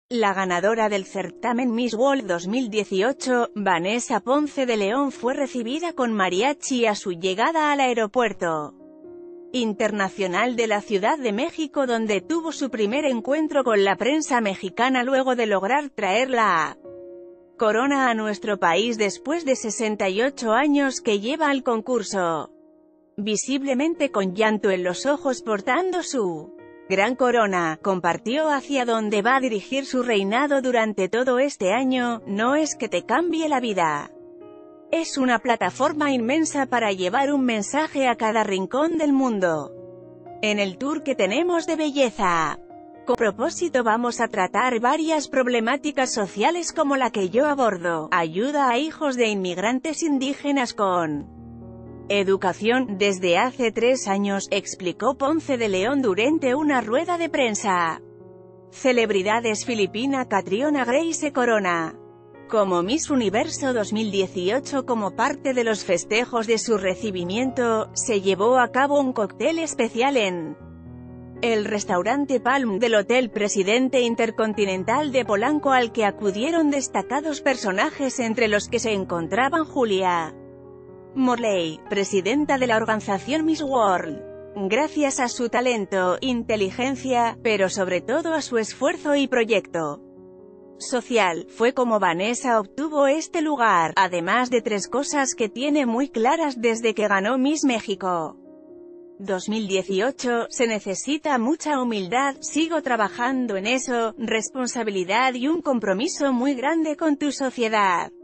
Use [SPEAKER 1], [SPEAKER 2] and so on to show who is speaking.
[SPEAKER 1] La ganadora del certamen Miss World 2018, Vanessa Ponce de León, fue recibida con mariachi a su llegada al aeropuerto internacional de la Ciudad de México, donde tuvo su primer encuentro con la prensa mexicana luego de lograr traer la corona a nuestro país después de 68 años que lleva al concurso. Visiblemente con llanto en los ojos portando su gran corona, compartió hacia dónde va a dirigir su reinado durante todo este año. No es que te cambie la vida. Es una plataforma inmensa para llevar un mensaje a cada rincón del mundo. En el tour que tenemos de belleza con propósito vamos a tratar varias problemáticas sociales como la que yo abordo, ayuda a hijos de inmigrantes indígenas con educación, desde hace 3 años, explicó Ponce de León durante una rueda de prensa. Celebridades filipina Catriona Gray se corona como Miss Universo 2018. Como parte de los festejos de su recibimiento, se llevó a cabo un cóctel especial en el restaurante Palm del Hotel Presidente Intercontinental de Polanco, al que acudieron destacados personajes, entre los que se encontraban Julia Morley, presidenta de la organización Miss World. Gracias a su talento, inteligencia, pero sobre todo a su esfuerzo y proyecto social, fue como Vanessa obtuvo este lugar, además de 3 cosas que tiene muy claras desde que ganó Miss México 2018, se necesita mucha humildad, sigo trabajando en eso, responsabilidad y un compromiso muy grande con tu sociedad.